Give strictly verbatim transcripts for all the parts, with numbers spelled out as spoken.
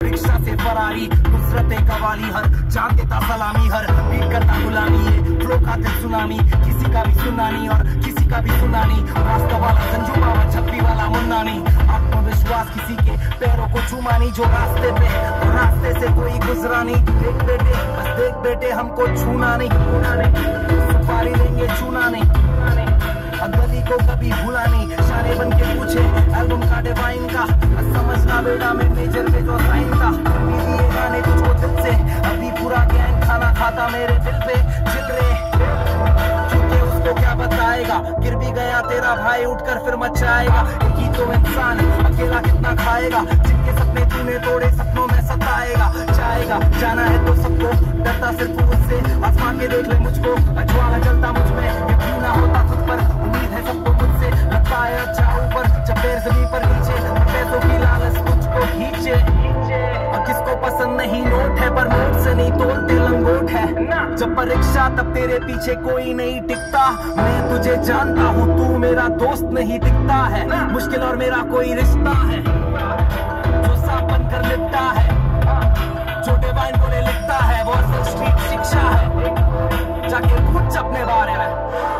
rickshaw से Ferrari नुसरते qawwali हर जान देता सलामी हर बीट करता गुलामी ये फ्लो खाते सुनामी किसी का भी सुना नहीं और किसी का भी सुना नहीं रास्ता वाला संजू बाबा छप्पी वाला मुन्ना नहीं आत्मविश्वास किसी के पैरों को छूमा नहीं जो रास्ते पे रास्ते से कोई गुजरा नहीं देख बेटे बस देख बेटे हमको छूना नहीं छूना नहीं सुपारी लेंगे छूना नहीं छूना नहीं गली को कभी भूला नहीं शाने बन के पूछे एल्बम का डिवाइन का समझना बेटा में मेजर पे जो साइन था ये गाने तुझको दिल से अभी पूरा गैंग खाना खाता मेरे दिल पे चिल रहे क्योंकि उसको क्या बताएगा गिर भी गया तेरा भाई उठकर फिर मचाएगा एक ही तो इंसान अकेला कितना खाएगा जिनके सपने तूने तोड़े सपनों में सताएगा जाएगा जाना है तो सबको डरता सिर्फ उससे आसमान के देख ले मुझको ज्वाला जलता मुझ में यकीन ना होता खुद पर उम्मीद है सबको मुझसे लगता है अच्छा ऊपर जब पैर जमीन पर नीचे पैसों की लालच मुझको खींचे और किसको पसंद नहीं नोट है पर नोट से नहीं तोलते लंगोट है जब परीक्षा तब तेरे पीछे कोई नहीं टिकता मैं तुझे जानता हूँ तू मेरा दोस्त नहीं दिखता है मुश्किल और मेरा कोई रिश्ता है जो साफ बनकर लिपटा है जो डिवाइन बोले लिखता है वो असल स्ट्रीट शिक्षा है जाके पूछ अपने बारे में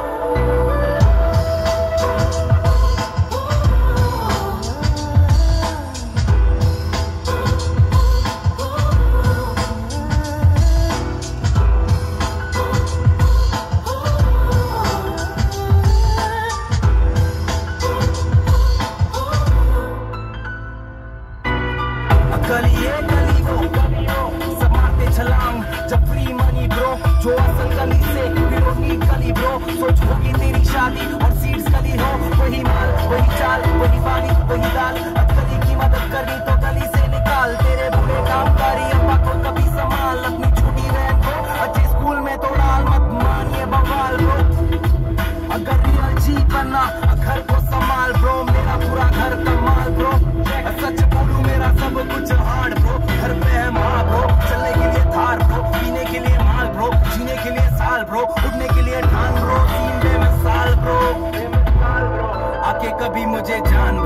गली ये गली वो सब मारते छलांग जब फ्री मनी ब्रो जो असल गली से विरोधी गली ब्रो सोच होगी तेरी शादी और सीड्स गली हो वही माल वही चाल वही पानी वही दाल अब गली की मदद करनी तो गली से निकाल तेरे बुरे कामकारी अब्बा को कभी संभाल अपनी छोटी बहन को अच्छे स्कूल में तो डाल मत मानिए बवाल ब्रो अगर रियल जी बनना घर को संभाल ब्रो मेरा पूरा घर कमाल ब्रो सच बोलूं मेरा सब कुछ हार्ड ब्रो घर पे है माँ ब्रो चलने के लिए थार ब्रो पीने के लिए माल ब्रो जीने के लिए साल ब्रो उड़ने के लिए ठान ब्रो तीन बे में साल ब्रो आके कभी मुझे जान